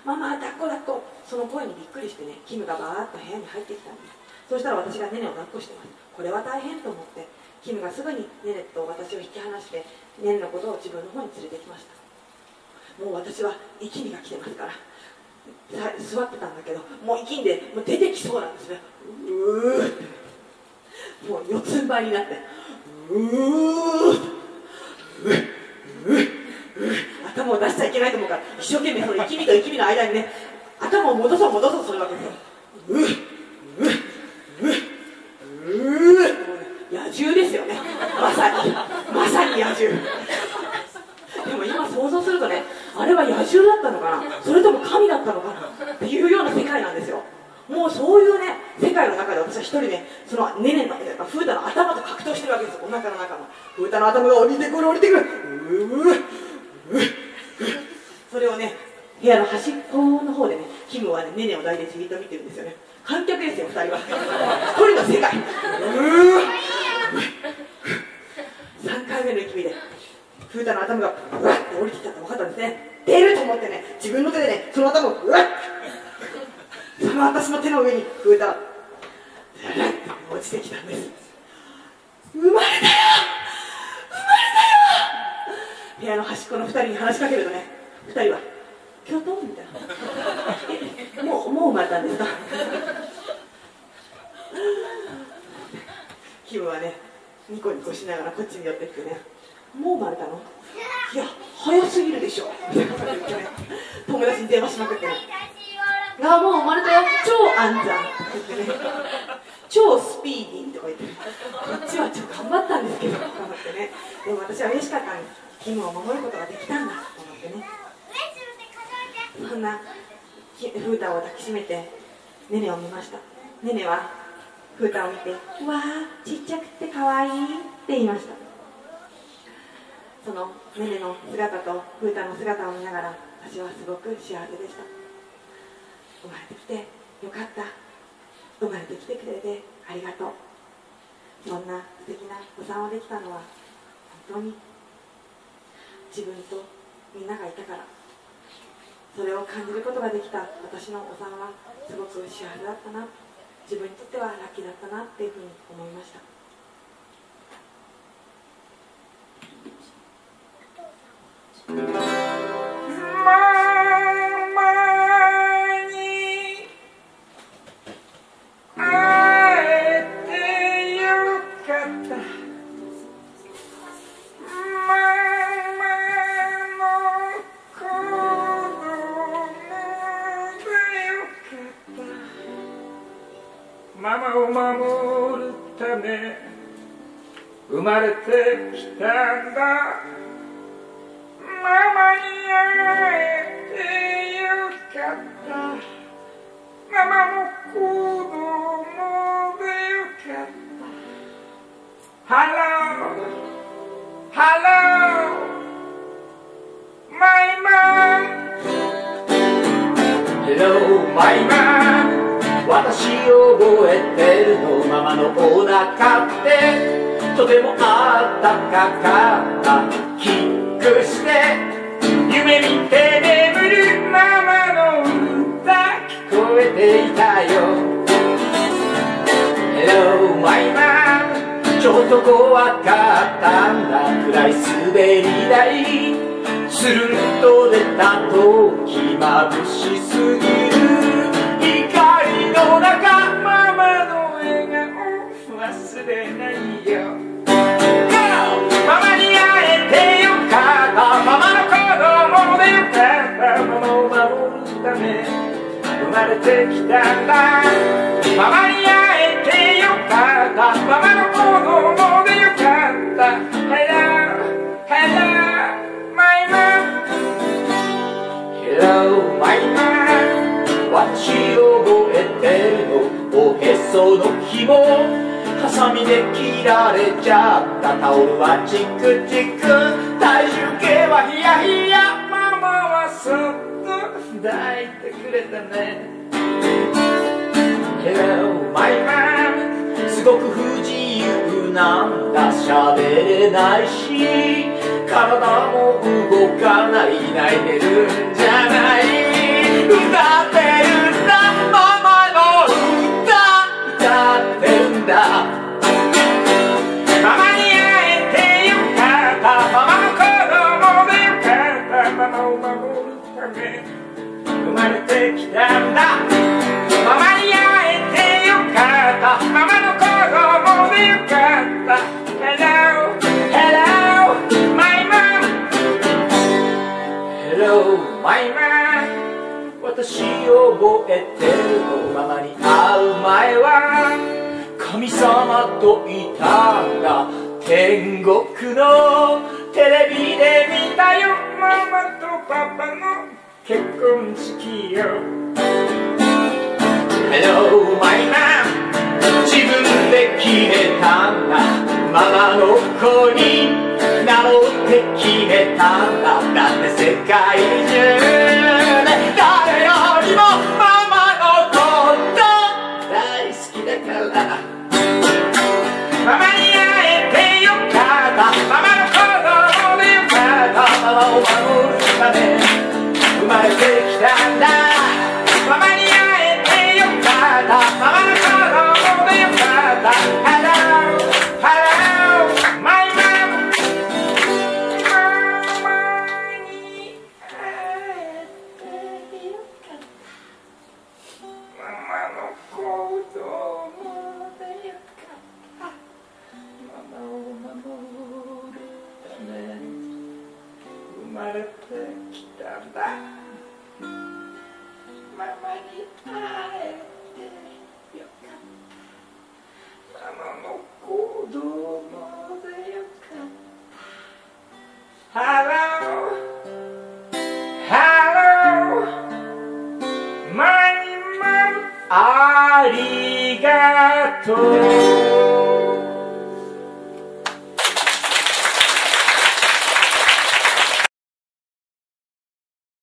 ママ抱っこ抱っこ。その声にびっくりしてね、キムがバーッと部屋に入ってきたんです。そうしたら私がネネを抱っこしてます。これは大変と思ってキムがすぐにネネと私を引き離してネネのことを自分の方に連れてきました。もう私は息みが来てますから座ってたんだけど、もう息んでもう出てきそうなんですね。もう四つん這いになって頭を出しちゃいけないと思うから一生懸命その息みと息みの間にね、頭を戻そう戻そうとするわけですよ。野獣ですよね、まさに野獣。でも今想像するとね、あれは野獣だったのかな、それとも神だったのかなっていうような世界なんですよ。もうそういうね世界の中で私は一人ね、そのネネのフータの頭と格闘してるわけですよ。お腹の中のフータの頭が降りてくる降りてくる。それをね部屋の端っこの方でね、キムはねネネを抱いてじっと見てるんですよね。観客ですよ、2人は。一人の世界。3回目の息みでフータの頭がうわって降りてきたって分かったんですね。出ると思ってね、自分の手でねその頭をうわっ、その私の手の上にフータが落ちてきたんです。生まれたよ、生まれたよ。部屋の端っこの2人に話しかけるとね、2人はキョトンみたいなもう生まれたんですか。キムはねニコニコしながらこっちに寄ってきてね、もう生まれたの？いや早すぎるでしょみたいなこと言ってね、友達に電話しまくってね、あもう生まれたよ、超安産って言ってね、超スピーディーとか言って、ね、こっちはちょっと頑張ったんですけどと思ってね、でも私は嬉しかったんです。キムを守ることができたんだと思ってね。そんなフータを抱きしめてネネを見ました。ネネはフータを見て、うわーちっちゃくてかわいいって言いました。そのネネの姿とフータの姿を見ながら私はすごく幸せでした。生まれてきてよかった、生まれてきてくれてありがとう。そんな素敵なお産をできたのは本当に自分とみんながいたから、それを感じることができた私のお産はすごく幸せだったな、自分にとってはラッキーだったなっていうふうに思いました。 ママを守るため生まれてきたんだ。ママに会えてよかった。ママも子供でよかった。Hello Hello My mom Hello my mom、私覚えてるの、ママのお腹ってとてもあったかかった。キックして夢見て眠るママの歌聞こえていたよ。 Hello my mom、 ちょっと怖かったんだ、暗い滑り台スルンと出た時眩しすぎる光の中、ママの笑顔忘れないよ。 ママに会えてよかった、ママの子供でよかった。ママを守るため生まれてきたんだ。ママに会えてよかった、ママの子供でよかった。 Hello Hello my mom Hello my mom、 私覚えてるの、おへその紐ハサミで切られちゃった。タオルはチクチク、体重計はヒヤヒヤ。ママはそっと抱いてくれたね。 Hello my mom、 すごく不自由なんだ、喋れないし体も動かない、泣いてるんじゃない。 ため生まれてきたんだ。ママに会えてよかった、ママの子供でよかった。 Hello, hello, my mom. Hello, my mom. 私覚えてるの、ママに会う前は神様といたんだ。天国のテレビで見たよ、ママとパパの結婚式よ。 Hello, my mom. 自分で決めたんだ、ママの子になろうって決めたんだ。だって世界中で誰よりもママのこと大好きだから。ママに会えてよかった、ママの子供でよかった。ママを守るため生まれてきたんだ。ママに会えてよかった、ママの子供でよかった。Hello, hello, my mom. ママに会えてよかった、ママの子供でよかった。ママを守るため生まれてきたんだ。ママに会えてよかった、ママの子供でよかった。Hello, hello, my mom. ありがとう。